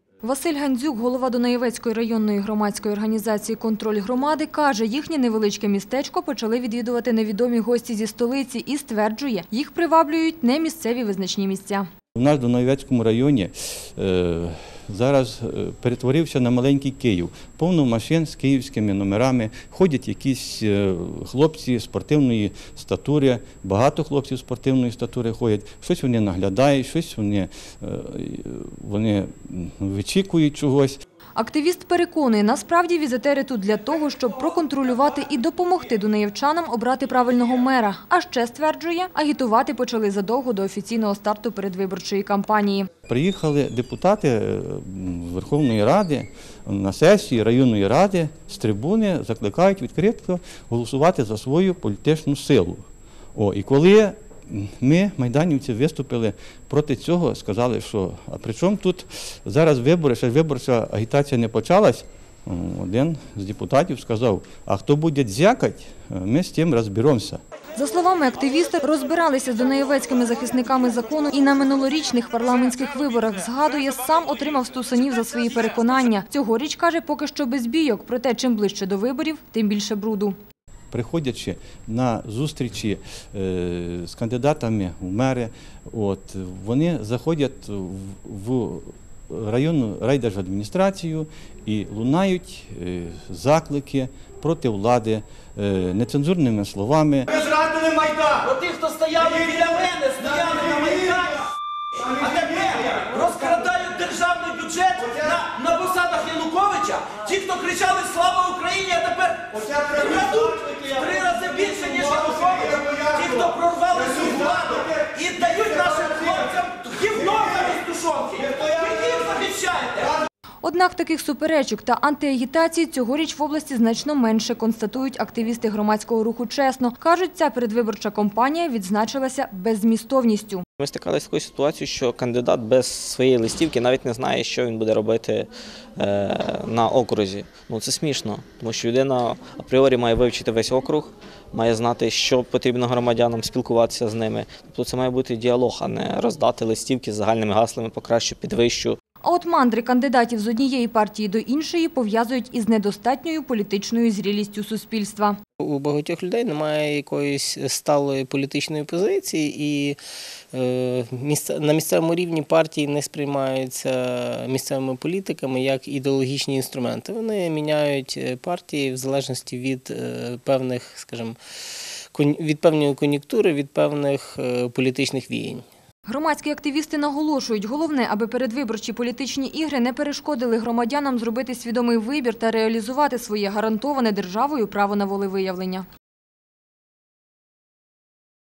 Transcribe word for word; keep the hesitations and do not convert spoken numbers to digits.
Василь Гандзюк, голова Дунаєвецької районної громадської організації «Контроль громади», каже, їхнє невеличке містечко почали відвідувати невідомі гості зі столиці і стверджує, їх приваблюють не місцеві визначні місця. У нас в Дунаєвецькому районі е, зараз перетворився на маленький Київ. Повно машин з київськими номерами, ходять якісь хлопці спортивної статури, багато хлопців спортивної статури ходять, щось вони наглядають, щось вони, вони вичікують чогось. Активіст переконує, насправді візитери тут для того, щоб проконтролювати і допомогти дунаєвчанам обрати правильного мера. А ще, стверджує, агітувати почали задовго до офіційного старту передвиборчої кампанії. Приїхали депутати Верховної Ради на сесії районної ради з трибуни, закликають відкрито голосувати за свою політичну силу. О, і коли ми, майданівці, виступили проти цього, сказали, що а при чому тут зараз вибори, ще виборча агітація не почалась, один з депутатів сказав, а хто буде дзякати, ми з тим розберемося. За словами активіста, розбиралися з дунаєвецькими захисниками закону і на минулорічних парламентських виборах. Згадує, сам отримав стусанів за свої переконання. Цьогоріч, каже, поки що без бійок, проте чим ближче до виборів, тим більше бруду. Приходячи на зустрічі з кандидатами в мери, от, вони заходять в районну райдержадміністрацію і лунають заклики проти влади нецензурними словами. Ви зрадили Майдан! Про тих, хто стояли біля мене, стояли на Майдані, а тепер розкрадають державний бюджет на, на посадах Януковича. Ті, хто кричали «Слава Україні!», а тепер крадуть в три рази більше, ніж Янукович. Ті, хто прорвали цю владу і дають нашим хлопцям гівно замість тушонки. Ви їх захищаєте! Однак таких суперечок та антиагітацій цьогоріч в області значно менше, констатують активісти громадського руху «Чесно». Кажуть, ця передвиборча кампанія відзначилася беззмістовністю. Ми стикалися з такою ситуацією, що кандидат без своєї листівки навіть не знає, що він буде робити на окрузі. Ну, це смішно, тому що людина апріорі має вивчити весь округ, має знати, що потрібно громадянам, спілкуватися з ними. Тобто це має бути діалог, а не роздати листівки з загальними гаслами «покращу, підвищу». А от мандри кандидатів з однієї партії до іншої пов'язують із недостатньою політичною зрілістю суспільства. У багатьох людей немає якоїсь сталої політичної позиції і на місцевому рівні партії не сприймаються місцевими політиками як ідеологічні інструменти. Вони міняють партії в залежності від певних, скажімо, від певної кон'юнктури, від певних політичних віянь. Громадські активісти наголошують, головне, аби передвиборчі політичні ігри не перешкодили громадянам зробити свідомий вибір та реалізувати своє гарантоване державою право на волевиявлення.